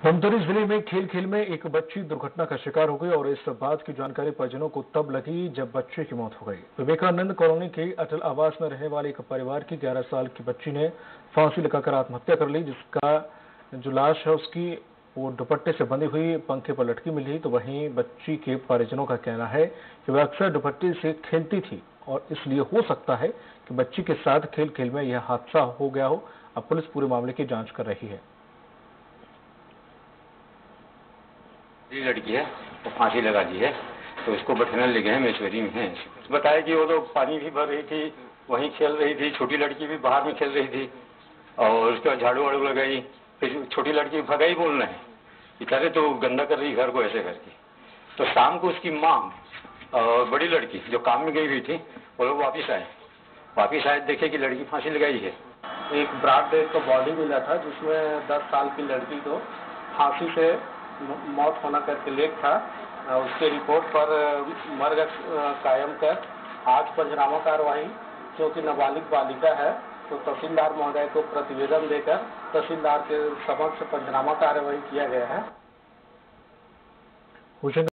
धमतरी जिले में खेल खेल में एक बच्ची दुर्घटना का शिकार हो गई और इस बात की जानकारी परिजनों को तब लगी जब बच्चे की मौत हो गई। विवेकानंद कॉलोनी के अटल आवास में रहने वाले एक परिवार की 11 साल की बच्ची ने फांसी लगाकर आत्महत्या कर ली, जिसका जो लाश है उसकी वो दुपट्टे से बंधी हुई पंखे पर लटकी मिली। तो वहीं बच्ची के परिजनों का कहना है कि वह अक्सर दुपट्टे से खेलती थी और इसलिए हो सकता है कि बच्ची के साथ खेल खेल में यह हादसा हो गया हो। अब पुलिस पूरे मामले की जांच कर रही है। लड़की है तो फांसी लगा दी है, तो इसको बैठाने ले गए हैं, मेश्वरी में है। बताया कि वो तो पानी भी भर रही थी, वहीं खेल रही थी, छोटी लड़की भी बाहर में खेल रही थी और उसके बाद झाड़ू वाड़ू लगाई। फिर छोटी लड़की भगाई बोलना है कि करे तो गंदा कर रही घर को ऐसे करके। तो शाम को उसकी माँ और बड़ी लड़की जो काम में गई हुई थी वो लोग वापिस आए देखे कि लड़की फांसी लगाई है। एक ब्रॉड डेड का बॉडी मिला था जिसमें 10 साल की लड़की को फांसी से मौत होना करके लेख था। उसके रिपोर्ट पर मर्ग कायम कर आज पंचनामा कार्रवाई जो कि नाबालिग बालिका है तो तहसीलदार महोदय को प्रतिवेदन देकर तहसीलदार के समक्ष पंचनामा कार्रवाई किया गया है।